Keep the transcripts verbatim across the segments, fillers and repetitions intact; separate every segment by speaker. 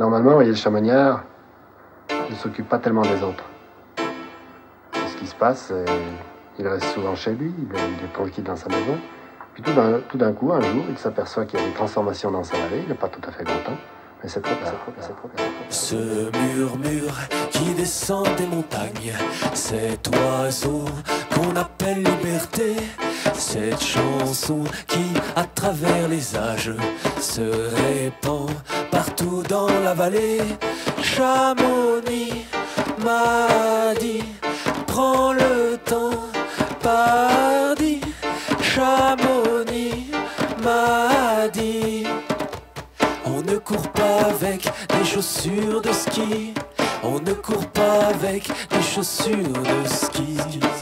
Speaker 1: Normalement, voyez, le chamaniard ne s'occupe pas tellement des autres. Et ce qui se passe, euh, il reste souvent chez lui, il est, il est tranquille dans sa maison. Puis tout d'un, tout d'un coup, un jour, il s'aperçoit qu'il y a des transformations dans sa vallée, il n'est pas tout à fait content. Mais c'est trop tard, c'est trop tard.
Speaker 2: Ce murmure qui descend des montagnes, cet oiseau qu'on appelle liberté, cette chanson qui, à travers les âges, se répand partout dans la vallée. Chamonix m'a dit, prends le temps, pardi. Chamonix m'a dit, on ne court pas avec des chaussures de ski, on ne court pas avec des chaussures de ski.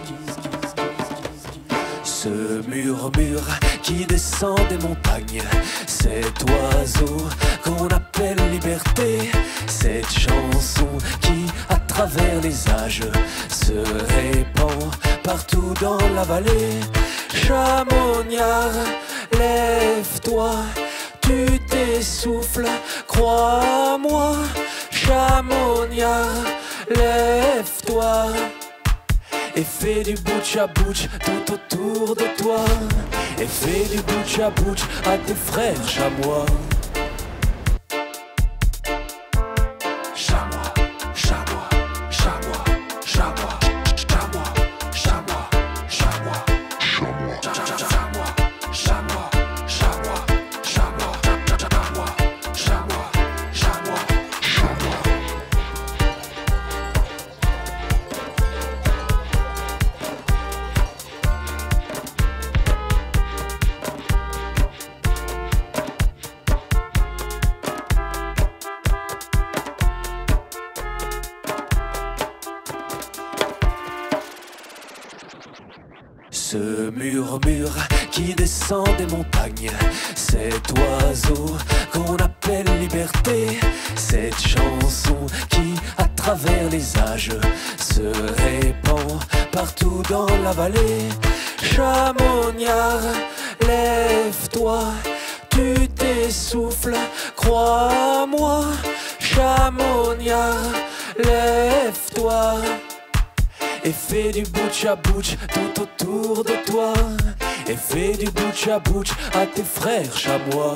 Speaker 2: Ce murmure qui descend des montagnes, cet oiseau qu'on appelle liberté, cette chanson qui, à travers les âges, se répand partout dans la vallée. Chamonniard, lève-toi, tu t'essouffles, crois-moi. Chamonniard, lève-toi et fais du bouche à bouche tout autour de toi, et fais du bouche à bouche à tes frères chamois. Chamois, chamois, chamois, chamois, chamois, chamois, chamois, chamois, chamois, chamois, chamois, chamois, chamois, chamois, chamois, chamois. Ce murmure qui descend des montagnes, cet oiseau qu'on appelle liberté, cette chanson qui, à travers les âges, se répand partout dans la vallée. Chamonniard, lève-toi, tu t'essouffles, crois-moi. Chamonniard, lève-toi et fais du bouche à bouche tout autour de toi, et fais du bouche à bouche à tes frères chamois.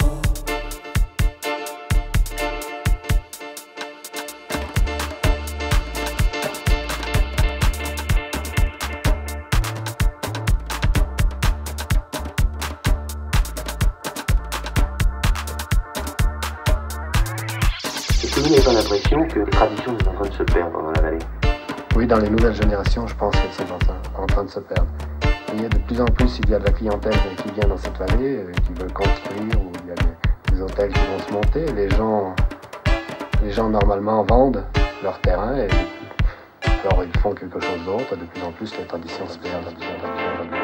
Speaker 3: Est-ce que vous n'avez pas l'impression que les traditions sont en train de se perdre dans la vallée?
Speaker 1: Oui, dans les nouvelles générations, je pense qu'elles sont en train, en train de se perdre. Il y a de plus en plus, il y a de la clientèle qui vient dans cette vallée, euh, qui veut construire, ou il y a des, des hôtels qui vont se monter. Les gens, les gens normalement vendent leur terrain et alors ils font quelque chose d'autre. De plus en plus, les traditions se perdent.